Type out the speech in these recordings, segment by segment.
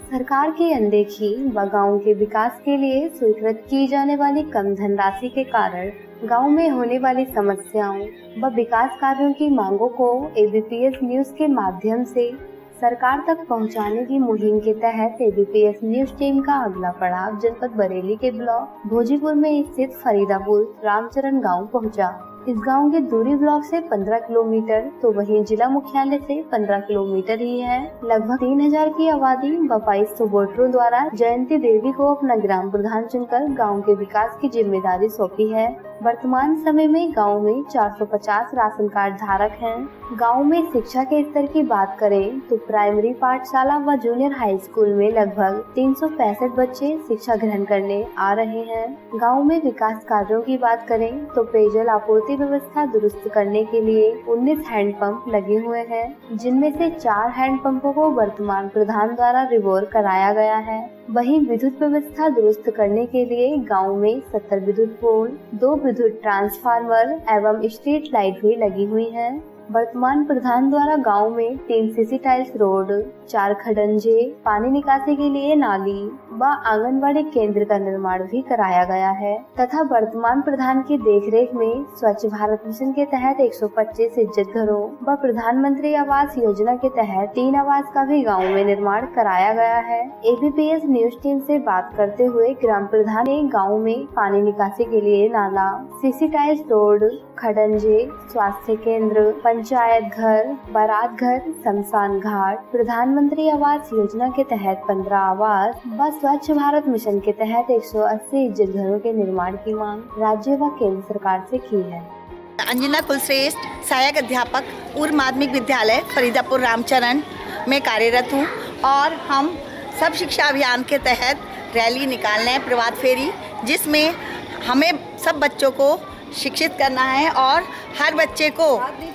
सरकार की अनदेखी व गाँव के विकास के लिए स्वीकृत की जाने वाली कम धनराशि के कारण गांव में होने वाली समस्याओं व विकास कार्यों की मांगों को एबीपीएस न्यूज के माध्यम से सरकार तक पहुंचाने की मुहिम के तहत एबीपीएस न्यूज टीम का अगला पड़ाव जनपद बरेली के ब्लॉक भोजीपुर में स्थित फरीदापुर रामचरण गांव पहुंचा। इस गांव की दूरी ब्लॉक से 15 किलोमीटर तो वहीं जिला मुख्यालय से 15 किलोमीटर ही है। लगभग 3000 की आबादी व 2200 वोटरों द्वारा जयंती देवी को अपना ग्राम प्रधान चुनकर गांव के विकास की जिम्मेदारी सौंपी है। वर्तमान समय में गांव में 450 राशन कार्ड धारक हैं। गांव में शिक्षा के स्तर की बात करें तो प्राइमरी पाठशाला व जूनियर हाई स्कूल में लगभग 365 बच्चे शिक्षा ग्रहण करने आ रहे हैं। गांव में विकास कार्यों की बात करें तो पेयजल आपूर्ति व्यवस्था दुरुस्त करने के लिए 19 हैंडपंप लगे हुए हैं, जिनमें से 4 हैंडपंपों को वर्तमान प्रधान द्वारा रिवोर कराया गया है। वहीं विद्युत व्यवस्था दुरुस्त करने के लिए गांव में 70 विद्युत पोल, 2 विद्युत ट्रांसफार्मर एवं स्ट्रीट लाइट भी लगी हुई है। वर्तमान प्रधान द्वारा गांव में 3 सीसी टाइल्स रोड, 4 खडंजे, पानी निकासी के लिए नाली व आंगनबाड़ी केंद्र का निर्माण भी कराया गया है तथा वर्तमान प्रधान की देखरेख में स्वच्छ भारत मिशन के तहत 125 इज्जत घरों व प्रधानमंत्री आवास योजना के तहत 3 आवास का भी गाँव में निर्माण कराया गया है। एबीपीएस न्यूज टीम से बात करते हुए ग्राम प्रधान ने गाँव में पानी निकासी के लिए नाला, सीसी टाइल्स रोड, खडंजे, स्वास्थ्य केंद्र, पंचायत घर, बारात घर, शमशान घाट, प्रधानमंत्री आवास योजना के तहत 15 आवास व स्वच्छ भारत मिशन के तहत 180 इज्जत घरों के निर्माण की मांग राज्य व केंद्र सरकार से की है। अंजना कुलश्रेष्ठ, सहायक अध्यापक, पूर्व माध्यमिक विद्यालय फरीदापुर रामचरण में कार्यरत हूँ और हम सब शिक्षा अभियान के तहत रैली निकाल रहे हैं, प्रभात फेरी, जिसमें हमें सब बच्चों को शिक्षित करना है और हर बच्चे को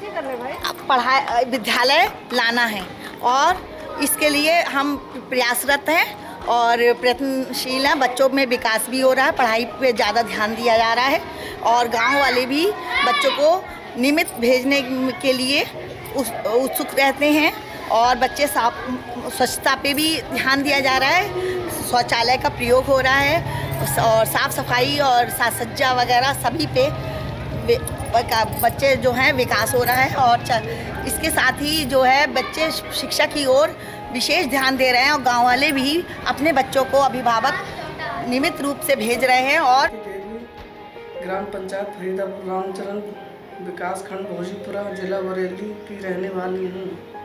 पढ़ाई विद्यालय लाना है और इसके लिए हम प्रयासरत हैं और प्रयत्नशील हैं। बच्चों में विकास भी हो रहा है, पढ़ाई पे ज़्यादा ध्यान दिया जा रहा है और गांव वाले भी बच्चों को नियमित भेजने के लिए उत्सुक रहते हैं और बच्चे स्वच्छता पे भी ध्यान दिया जा रहा है, शौचालय का प्रयोग हो रहा है और साफ़ सफाई और साज सज्जा वगैरह सभी पे बच्चे जो हैं विकास हो रहा है और इसके साथ ही जो है बच्चे शिक्षा की ओर विशेष ध्यान दे रहे हैं और गांव वाले भी अपने बच्चों को अभिभावक नियमित रूप से भेज रहे हैं। और ग्राम पंचायत फरीदापुर रामचरण विकास खंड भोजीपुरा जिला बरेली की रहने वाली हूँ।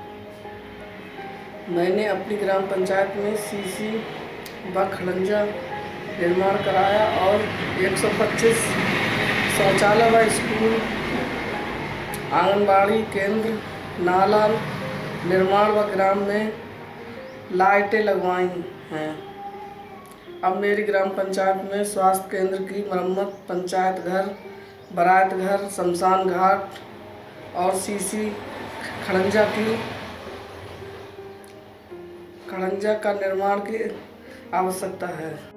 मैंने अपनी ग्राम पंचायत में सीसी व खडंजा निर्माण कराया और 125 शौचालय व स्कूल, आंगनबाड़ी केंद्र, नाला निर्माण व ग्राम में लाइटें लगवाई हैं। अब मेरी ग्राम पंचायत में स्वास्थ्य केंद्र की मरम्मत, पंचायत घर, बारात घर, शमशान घाट और सीसी खडंजा का निर्माण की आवश्यकता है।